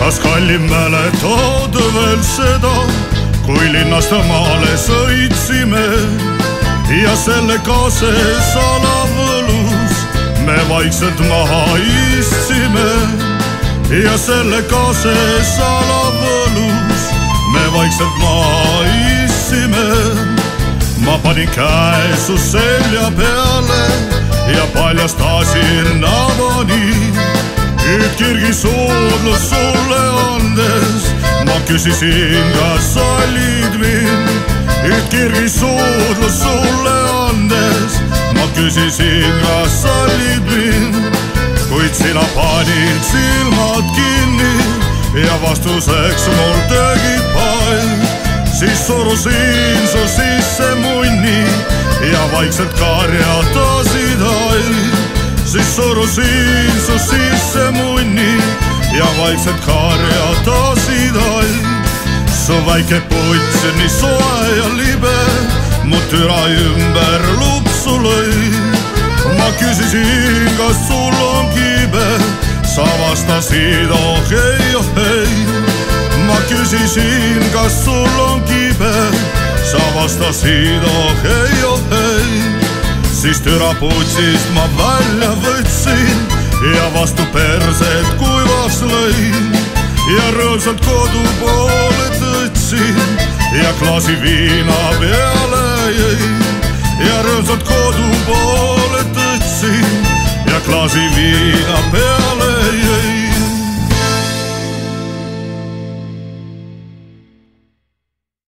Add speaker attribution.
Speaker 1: kas kallim mäletad veel seda, kui linnast maale sõitsime ja selle kaase salavõlus me vaikselt maha istsime ja selle kaase salavõlus me vaikselt maha istsime. Ma panin käe su selja peale ja paljastasin avani, et kirgisuudlus sulle andes ma küsisin, kas sallid mind. Et kirgisuudlus sulle andes ma küsisin, kas sallid mind. Kuid sina panid silmad kinni ja vastuseks mul tegid paid. Siis surusin su sisse munni ja vaikselt karjatasid haid. Siis surusin su sisse munni ja vaikselt karjatasid haid. Su väike puts nii soe ja libe mu türa ümber lupsu lõi. Ma küsisin, kas sul on kibe, sa vastasid oh ei. Ma küsisin, kas sul on kibe, sa vastasid oh ei. Siis türa putsist ma välja võtsin ja vastu perset kuivaks lõin ja rõõmsalt kodu poole tõtsin ja klaasi viina peale jõin. Ja rõõmsalt kodu poole tõtsin ja klaasi viina peale jõin.